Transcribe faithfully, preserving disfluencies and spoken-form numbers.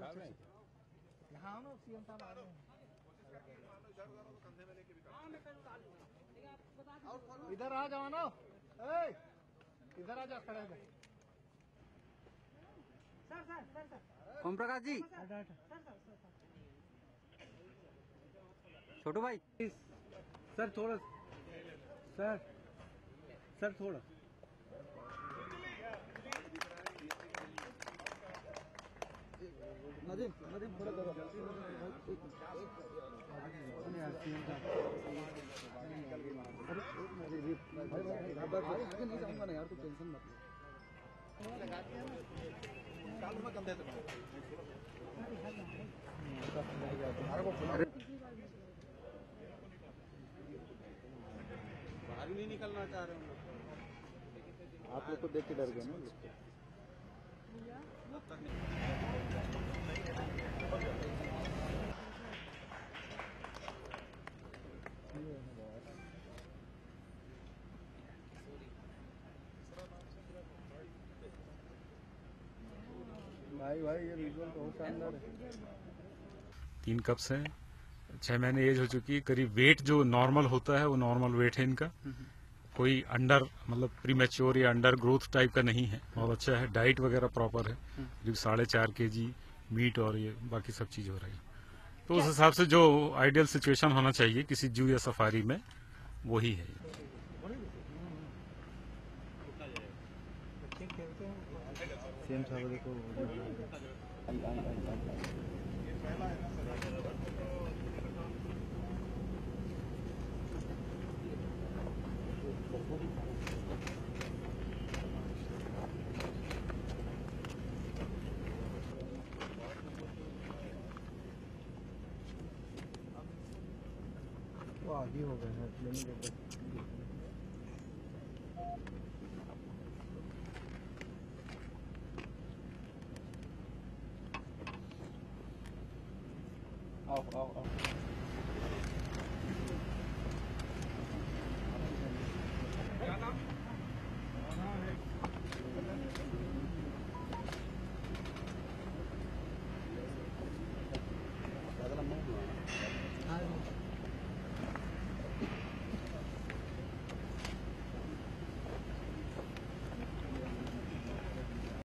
यहाँ ना सीएम साहब आ रहे हैं। इधर आ जाओ ना, इधर आ जाओ, खड़े हैं। Sir sir sir sir Om Prakash ji, Chhotu भाई सर थोड़ा, सर सर थोड़ा नदीम नदीम थोड़ा करो। आगे नहीं जाऊंगा ना यार, तू टेंशन मत बाहर नहीं निकलना चाह रहे हूँ। आप लोग को देख के डर गए ना। भाई भाई ये विजुअल बहुत शानदार है। तीन कप्स हैं, छह महीने एज हो चुकी है। करीब वेट जो नॉर्मल होता है वो नॉर्मल वेट है इनका। कोई अंडर मतलब प्री मैच्योर या अंडर ग्रोथ टाइप का नहीं है, बहुत अच्छा है। डाइट वगैरह प्रॉपर है। करीब साढ़े चार के जी मीट और ये बाकी सब चीज हो रही है। तो उस हिसाब से जो आइडियल सिचुएशन होना चाहिए किसी जू या सफारी में, वही है। सीएम साहब देखो, वो आगे हो गए हैं। आओ आओ आओ।